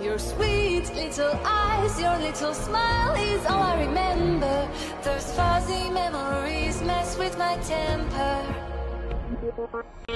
Your sweet little eyes, your little smile is all I remember. Those fuzzy memories mess with my temper.